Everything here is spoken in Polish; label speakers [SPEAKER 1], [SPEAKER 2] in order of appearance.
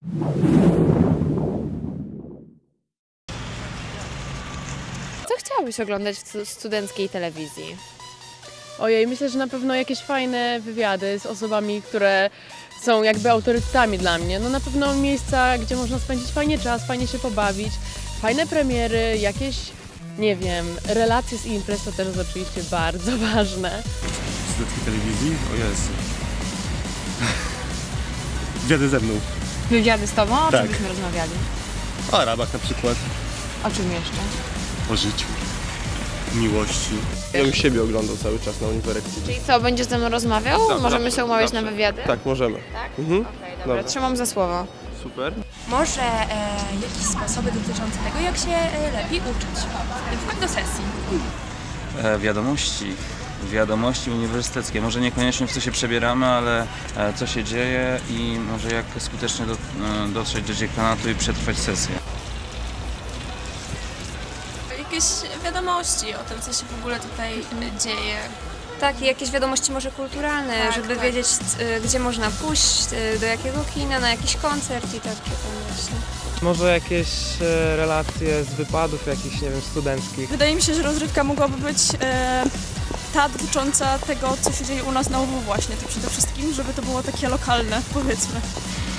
[SPEAKER 1] Co chciałabyś oglądać w studenckiej telewizji?
[SPEAKER 2] Ojej, myślę, że na pewno jakieś fajne wywiady z osobami, które są jakby autorytetami dla mnie. No na pewno miejsca, gdzie można spędzić fajnie czas, fajnie się pobawić, fajne premiery, jakieś, nie wiem, relacje z imprez to też jest oczywiście bardzo ważne.
[SPEAKER 3] W studenckiej telewizji? O Jezu. Wywiady ze mną.
[SPEAKER 1] Wywiady z tobą? O
[SPEAKER 3] Tak.
[SPEAKER 1] czym byśmy rozmawiali?
[SPEAKER 3] O Arabach na przykład.
[SPEAKER 1] O czym jeszcze?
[SPEAKER 3] O życiu. Miłości.
[SPEAKER 4] Ja bym siebie oglądał cały czas na uniwersytecie.
[SPEAKER 1] Czyli co, będziesz ze mną rozmawiał? Możemy się umawiać na wywiady?
[SPEAKER 4] Tak, możemy.
[SPEAKER 1] Tak?
[SPEAKER 4] Mhm.
[SPEAKER 1] Okej, dobra,
[SPEAKER 4] Dobra.
[SPEAKER 1] trzymam za słowo.
[SPEAKER 4] Super.
[SPEAKER 5] Może jakieś sposoby dotyczące tego, jak się lepiej uczyć. Wchodź do sesji.
[SPEAKER 6] Wiadomości uniwersyteckie. Może niekoniecznie w co się przebieramy, ale co się dzieje i może jak skutecznie dotrzeć do dziekanatu i przetrwać sesję.
[SPEAKER 5] Jakieś wiadomości o tym, co się w ogóle tutaj dzieje.
[SPEAKER 7] Tak, i jakieś wiadomości może kulturalne,
[SPEAKER 5] Tak,
[SPEAKER 7] żeby
[SPEAKER 5] tak.
[SPEAKER 7] wiedzieć, gdzie można pójść, do jakiego kina, na jakiś koncert i takie tam właśnie.
[SPEAKER 8] Może jakieś relacje z wypadów jakichś, nie wiem, studenckich.
[SPEAKER 9] Wydaje mi się, że rozrywka mogłaby być ta dotycząca tego, co się dzieje u nas na UW właśnie, to przede wszystkim, żeby to było takie lokalne, powiedzmy.